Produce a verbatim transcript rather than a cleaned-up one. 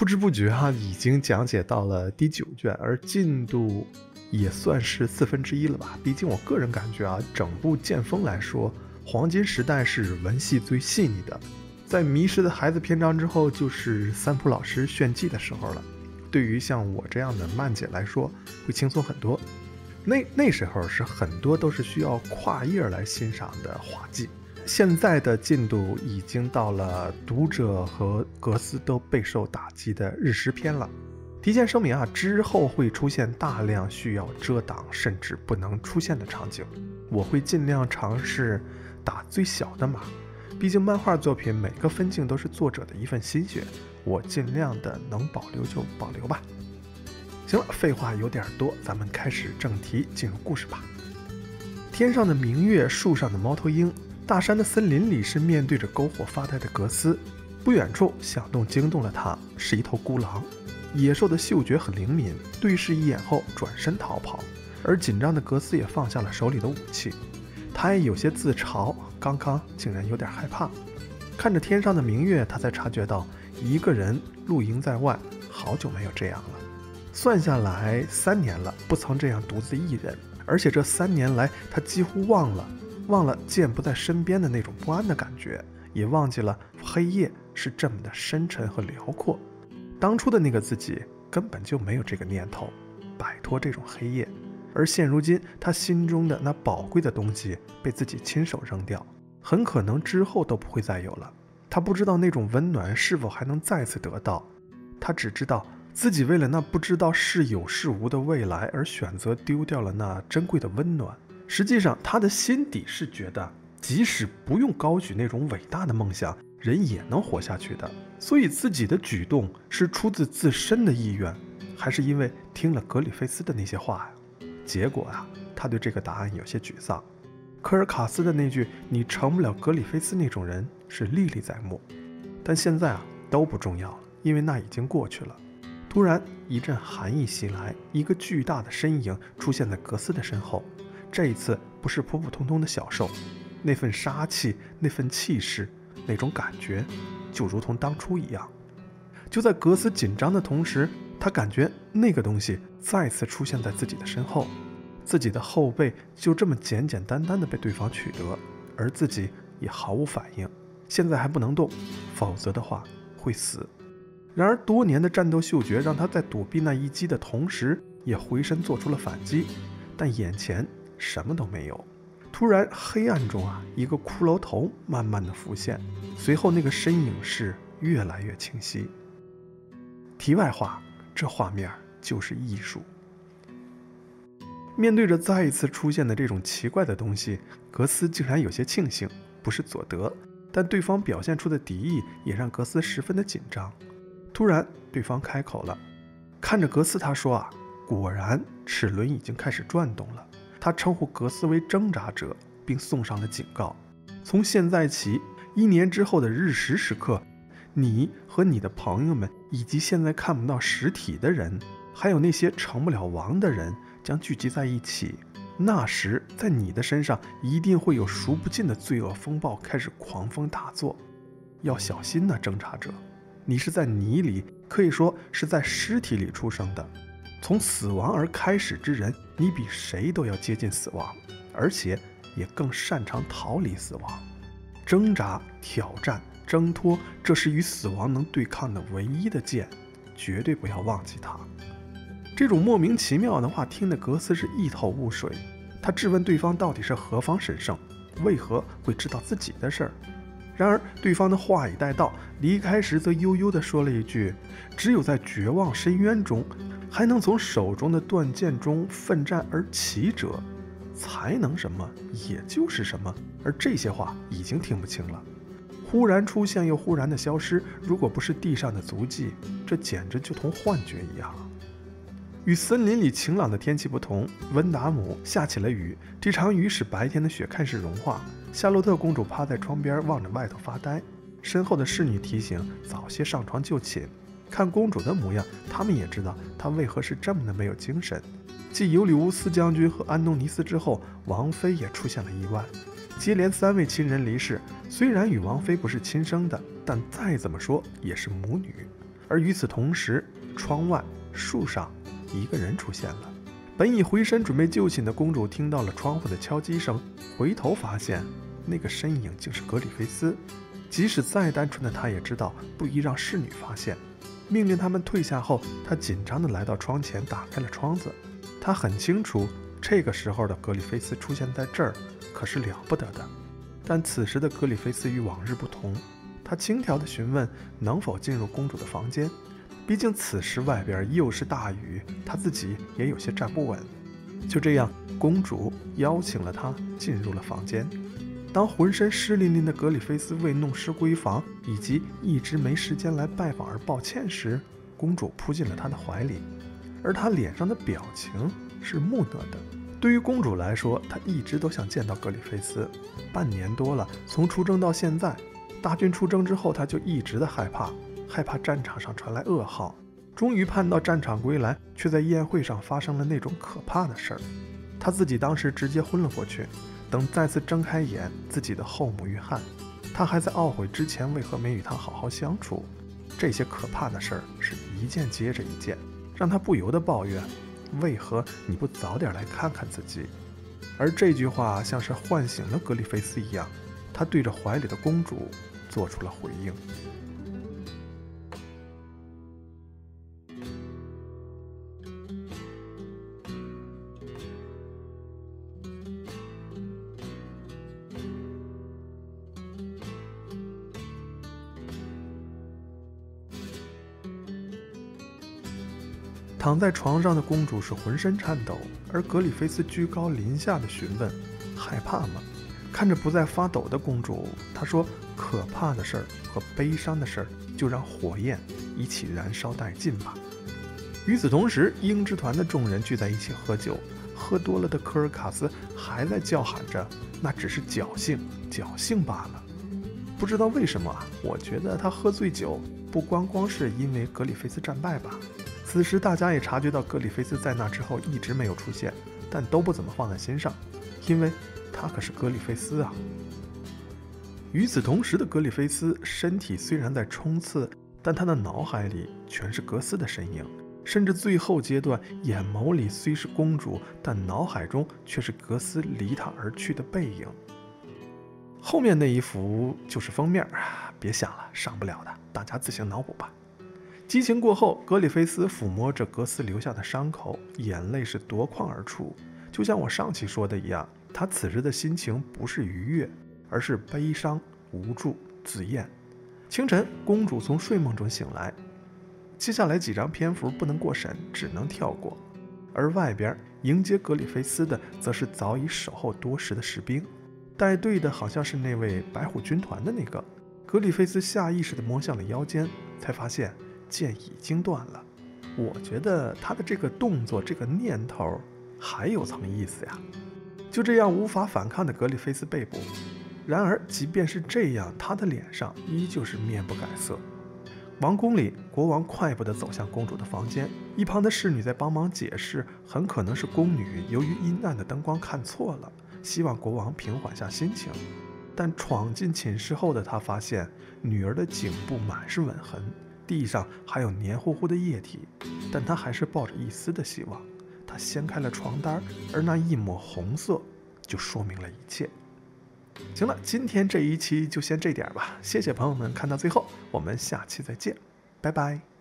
不知不觉啊，已经讲解到了第九卷，而进度也算是四分之一了吧。毕竟我个人感觉啊，整部剑锋来说，黄金时代是文戏最细腻的。在迷失的孩子篇章之后，就是三浦老师炫技的时候了。对于像我这样的慢姐来说，会轻松很多。那那时候是很多都是需要跨页来欣赏的滑稽。现在的进度已经到了读者和格斯都备受打击的日食篇了。提前声明啊，之后会出现大量需要遮挡甚至不能出现的场景，我会尽量尝试打最小的码。毕竟漫画作品每个分镜都是作者的一份心血，我尽量的能保留就保留吧。行了，废话有点多，咱们开始正题，进入故事吧。天上的明月，树上的猫头鹰，大山的森林里是面对着篝火发呆的格斯。不远处响动惊动了他，是一头孤狼。野兽的嗅觉很灵敏，对视一眼后转身逃跑。而紧张的格斯也放下了手里的武器，他也有些自嘲，刚刚竟然有点害怕。看着天上的明月，他才察觉到一个人露营在外，好久没有这样了。算下来三年了，不曾这样独自一人。而且这三年来，他几乎忘了忘了剑不在身边的那种不安的感觉，也忘记了黑夜是这么的深沉和辽阔。当初的那个自己根本就没有这个念头摆脱这种黑夜，而现如今他心中的那宝贵的东西被自己亲手扔掉，很可能之后都不会再有了。他不知道那种温暖是否还能再次得到，他只知道自己为了那不知道是有是无的未来而选择丢掉了那珍贵的温暖。实际上他的心底是觉得，即使不用高举那种伟大的梦想，人也能活下去的。所以自己的举动是出自自身的意愿，还是因为听了格里菲斯的那些话呀？结果啊，他对这个答案有些沮丧。科尔卡斯的那句你成不了格里菲斯那种人是历历在目，但现在啊都不重要了，因为那已经过去了。突然一阵寒意袭来，一个巨大的身影出现在格斯的身后。这一次不是普普通通的小兽，那份杀气，那份气势，那种感觉就如同当初一样。就在格斯紧张的同时，他感觉那个东西再次出现在自己的身后，自己的后背就这么简简单单的被对方取得，而自己也毫无反应。现在还不能动，否则的话会死。然而多年的战斗嗅觉让他在躲避那一击的同时也回身做出了反击，但眼前什么都没有。突然黑暗中啊，一个骷髅头慢慢的浮现，随后那个身影是越来越清晰。题外话，这画面就是艺术。面对着再一次出现的这种奇怪的东西，格斯竟然有些庆幸，不是佐德，但对方表现出的敌意也让格斯十分的紧张。突然对方开口了，看着格斯他说啊，果然齿轮已经开始转动了。他称呼格斯为挣扎者，并送上了警告，从现在起，一年之后的日食时刻，你和你的朋友们以及现在看不到实体的人，还有那些成不了王的人将聚集在一起。那时在你的身上一定会有数不尽的罪恶风暴开始狂风大作，要小心呐，挣扎者，你是在泥里，可以说是在尸体里出生的。从死亡而开始之人，你比谁都要接近死亡，而且也更擅长逃离死亡。挣扎、挑战、挣脱，这是与死亡能对抗的唯一的剑，绝对不要忘记它。这种莫名其妙的话听得格斯是一头雾水，他质问对方到底是何方神圣，为何会知道自己的事儿。然而对方的话已带到，离开时则悠悠地说了一句，只有在绝望深渊中还能从手中的断剑中奋战而起者，才能什么也就是什么。而这些话已经听不清了，忽然出现又忽然的消失，如果不是地上的足迹，这简直就同幻觉一样。与森林里晴朗的天气不同，温达姆下起了雨，这场雨使白天的雪开始融化。夏洛特公主趴在窗边望着外头发呆，身后的侍女提醒早些上床就寝。看公主的模样，他们也知道她为何是这么的没有精神。继尤里乌斯将军和安东尼斯之后，王妃也出现了意外，接连三位亲人离世。虽然与王妃不是亲生的，但再怎么说也是母女。 而与此同时，窗外树上一个人出现了。本已回身准备就寝的公主听到了窗户的敲击声，回头发现那个身影竟是格里菲斯。即使再单纯的她也知道不宜让侍女发现，命令他们退下后，她紧张地来到窗前，打开了窗子。她很清楚这个时候的格里菲斯出现在这儿可是了不得的，但此时的格里菲斯与往日不同，他轻佻地询问能否进入公主的房间。毕竟此时外边又是大雨，他自己也有些站不稳。就这样，公主邀请了他进入了房间。当浑身湿淋淋的格里菲斯为弄湿闺房以及一直没时间来拜访而抱歉时，公主扑进了他的怀里，而他脸上的表情是木讷的。对于公主来说，她一直都想见到格里菲斯，半年多了，从出征到现在，大军出征之后，她就一直的害怕。害怕战场上传来噩耗，终于盼到战场归来，却在宴会上发生了那种可怕的事儿。他自己当时直接昏了过去，等再次睁开眼，自己的后母遇害，他还在懊悔之前为何没与他好好相处。这些可怕的事儿是一件接着一件，让他不由得抱怨：为何你不早点来看看自己？而这句话像是唤醒了格里菲斯一样，他对着怀里的公主做出了回应。躺在床上的公主是浑身颤抖，而格里菲斯居高临下的询问：害怕吗？看着不再发抖的公主，他说：可怕的事儿和悲伤的事儿，就让火焰一起燃烧殆尽吧。与此同时，鹰之团的众人聚在一起喝酒，喝多了的科尔卡斯还在叫喊着：那只是侥幸，侥幸罢了。不知道为什么啊，我觉得他喝醉酒不光光是因为格里菲斯战败吧。此时大家也察觉到格里菲斯在那之后一直没有出现，但都不怎么放在心上，因为他可是格里菲斯啊。与此同时的格里菲斯身体虽然在冲刺，但他的脑海里全是格斯的身影，甚至最后阶段眼眸里虽是公主，但脑海中却是格斯离他而去的背影。后面那一幅就是封面，别想了，上不了的，大家自行脑补吧。激情过后，格里菲斯抚摸着格斯留下的伤口，眼泪是夺眶而出。就像我上期说的一样，他此时的心情不是愉悦，而是悲伤、无助、自厌。清晨，公主从睡梦中醒来，接下来几张篇幅不能过审，只能跳过。而外边迎接格里菲斯的，则是早已守候多时的士兵，带队的好像是那位白虎军团的那个。格里菲斯下意识地摸向了腰间，才发现剑已经断了。我觉得他的这个动作，这个念头还有层意思呀。就这样无法反抗的格里菲斯被捕，然而即便是这样，他的脸上依旧是面不改色。王宫里，国王快步地走向公主的房间，一旁的侍女在帮忙解释，很可能是宫女由于阴暗的灯光看错了，希望国王平缓下心情。但闯进寝室后的他发现，女儿的颈部满是吻痕，地上还有黏糊糊的液体，但他还是抱着一丝的希望。他掀开了床单，而那一抹红色就说明了一切。行了，今天这一期就先这点吧，谢谢朋友们看到最后，我们下期再见，拜拜。